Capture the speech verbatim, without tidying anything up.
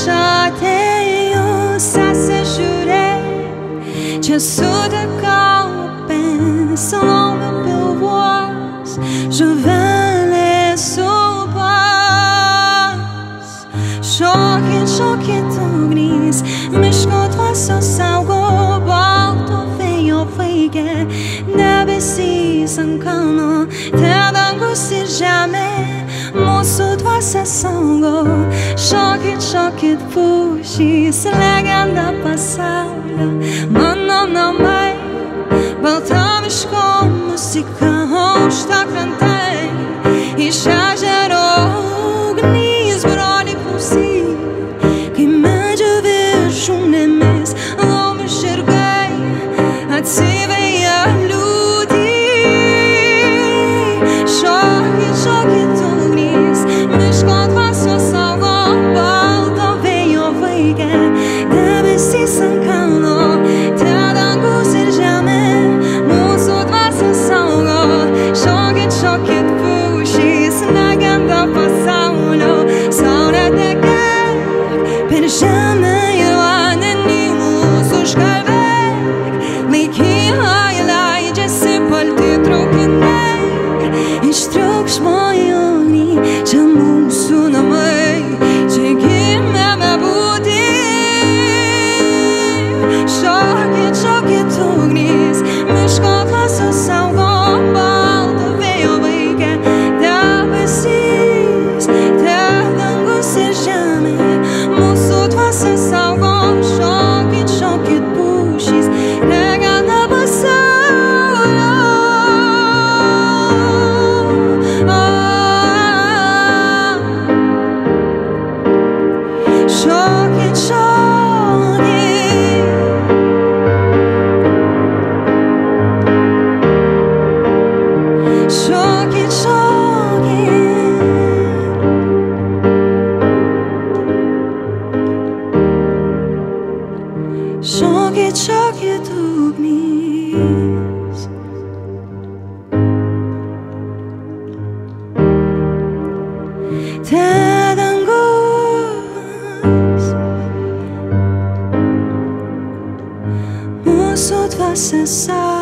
atėjau, sesė žiūrėk, čia sutikau upės, laumių pilvuos, žuvelės upas. Šokit, šokit ugnys, miško dvasios saugo, balto vėjo vaigė, debesys ant kalno, te dangus ir žemė, mūsų dvasia saugo. Šokit, šokit pušys, legenda pasaulio, mano namai, balta miško muzika, aukšta krantai, iš ežero ugnys, broli klausyk, kai medžio viršūnėmis laumių žirgai atsiveja liūdį. Šokit, šokit ugnys, miško dvasios saugo, balto vėjo vaigė, debesys ant kalno, te dangus ir žemė, mūsų dvasia saugo. Šokit, šokit pušys, legenda pasaulio, saulė tekėk per žemę ir vandenį mūsų užkalbėk, laikyje leidžiasi balti traukiniai, iš triukšmo į ugnį, čia mūsų namai, čia gimėme būti. Šokit, šokit ugnys, miško dvasios saugo, balto vėjo vaigė, debesys, te dangus ir žemė, mūsų dvasia saugo. Šokit, šokit pušys, legenda pasaulio. Šokit, šokit, šokit, šokit. Šokit, šokit ugnys, te dangus, mūsų dvasia saugo.